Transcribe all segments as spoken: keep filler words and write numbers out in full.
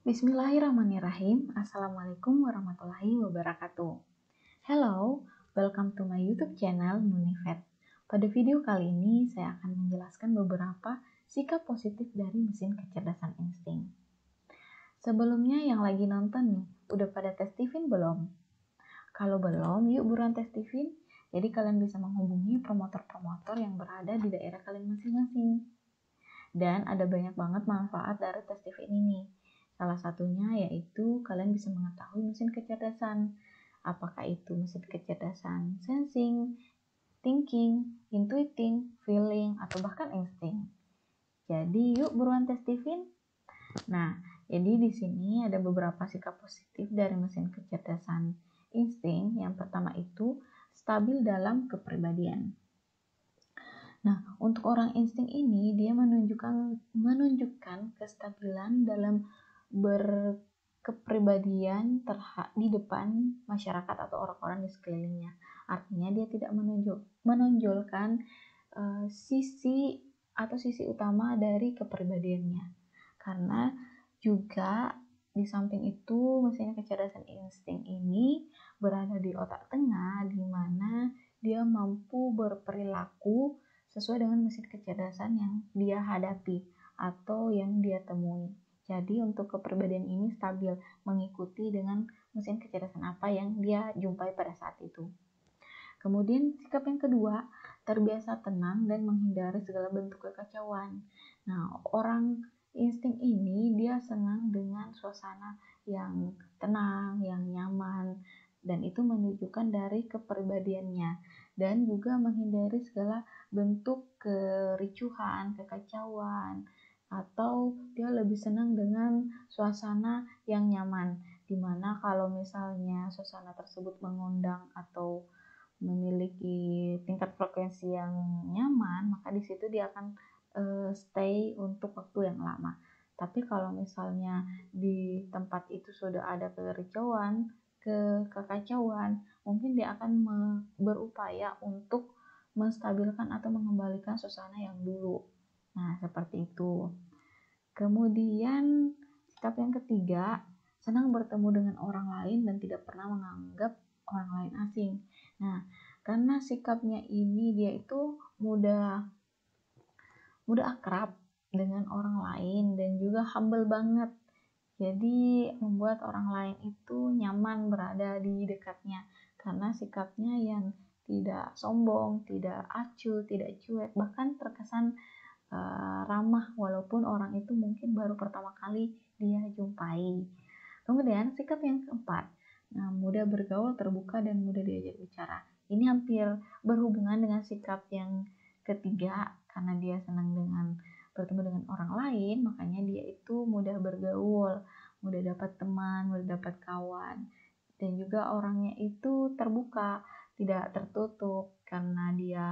Bismillahirrahmanirrahim. Assalamualaikum warahmatullahi wabarakatuh. Hello, welcome to my YouTube channel Nunifed. Pada video kali ini saya akan menjelaskan beberapa sikap positif dari mesin kecerdasan insting. Sebelumnya yang lagi nonton nih, udah pada tes Tiffin belum? Kalau belum, yuk buruan tes Tiffin. Jadi kalian bisa menghubungi promotor-promotor yang berada di daerah kalian masing-masing. Dan ada banyak banget manfaat dari tes Tiffin ini. Salah satunya yaitu kalian bisa mengetahui mesin kecerdasan. Apakah itu mesin kecerdasan sensing, thinking, intuiting, feeling, atau bahkan insting. Jadi yuk buruan tes Tiffin. Nah, jadi di sini ada beberapa sikap positif dari mesin kecerdasan insting. Yang pertama itu stabil dalam kepribadian. Nah, untuk orang insting ini dia menunjukkan menunjukkan kestabilan dalam berkepribadian terhadap di depan masyarakat atau orang-orang di sekelilingnya. Artinya dia tidak menunjuk menonjolkan uh, sisi atau sisi utama dari kepribadiannya. Karena juga di samping itu mesin kecerdasan insting ini berada di otak tengah, di mana dia mampu berperilaku sesuai dengan mesin kecerdasan yang dia hadapi atau yang dia temui. Jadi untuk kepribadian ini stabil, mengikuti dengan mesin kecerdasan apa yang dia jumpai pada saat itu. Kemudian sikap yang kedua, terbiasa tenang dan menghindari segala bentuk kekacauan. Nah, orang insting ini dia senang dengan suasana yang tenang, yang nyaman, dan itu menunjukkan dari kepribadiannya, dan juga menghindari segala bentuk kericuhan, kekacauan, atau dia lebih senang dengan suasana yang nyaman, dimana kalau misalnya suasana tersebut mengundang atau memiliki tingkat frekuensi yang nyaman, maka di situ dia akan uh, stay untuk waktu yang lama. Tapi kalau misalnya di tempat itu sudah ada kekacauan, ke kekacauan, mungkin dia akan me- berupaya untuk menstabilkan atau mengembalikan suasana yang dulu. Nah, seperti itu. Kemudian, sikap yang ketiga, senang bertemu dengan orang lain dan tidak pernah menganggap orang lain asing. Nah, karena sikapnya ini dia itu mudah mudah akrab dengan orang lain dan juga humble banget. Jadi membuat orang lain itu nyaman berada di dekatnya karena sikapnya yang tidak sombong, tidak acuh, tidak cuek, bahkan terkesan uh, ramah walaupun orang itu mungkin baru pertama kali dia jumpai. Kemudian sikap yang keempat, nah, mudah bergaul, terbuka, dan mudah diajak bicara. Ini hampir berhubungan dengan sikap yang ketiga karena dia senang dengan bertemu dengan orang lain, makanya dia itu mudah bergaul, mudah dapat teman, mudah dapat kawan, dan juga orangnya itu terbuka, tidak tertutup karena dia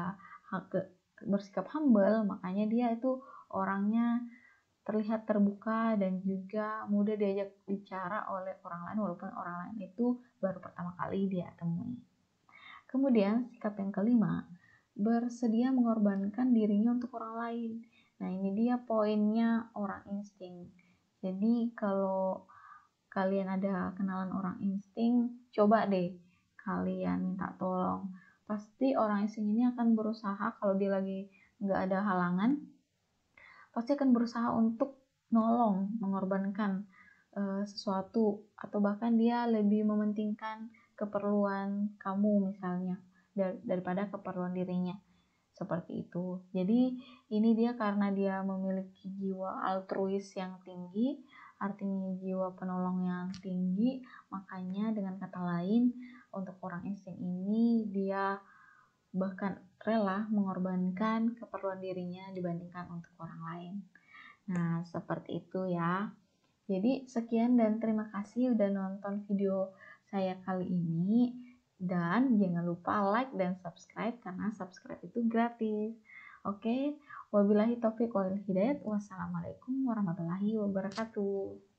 bersikap humble, makanya dia itu orangnya terlihat terbuka dan juga mudah diajak bicara oleh orang lain walaupun orang lain itu baru pertama kali dia temui. Kemudian sikap yang kelima, bersedia mengorbankan dirinya untuk orang lain. Nah, ini dia poinnya orang insting. Jadi kalau kalian ada kenalan orang insting, coba deh kalian minta tolong. Pasti orang insting ini akan berusaha, kalau dia lagi nggak ada halangan, pasti akan berusaha untuk nolong, mengorbankan uh, sesuatu, atau bahkan dia lebih mementingkan keperluan kamu misalnya dar- daripada keperluan dirinya. Seperti itu. Jadi ini dia karena dia memiliki jiwa altruis yang tinggi, artinya jiwa penolong yang tinggi, makanya dengan kata lain untuk orang insting ini dia bahkan rela mengorbankan keperluan dirinya dibandingkan untuk orang lain. Nah, seperti itu ya. Jadi sekian dan terima kasih udah nonton video saya kali ini. Dan jangan lupa like dan subscribe karena subscribe itu gratis. Oke, wabillahi taufiq wal hidayah. Wassalamualaikum warahmatullahi wabarakatuh.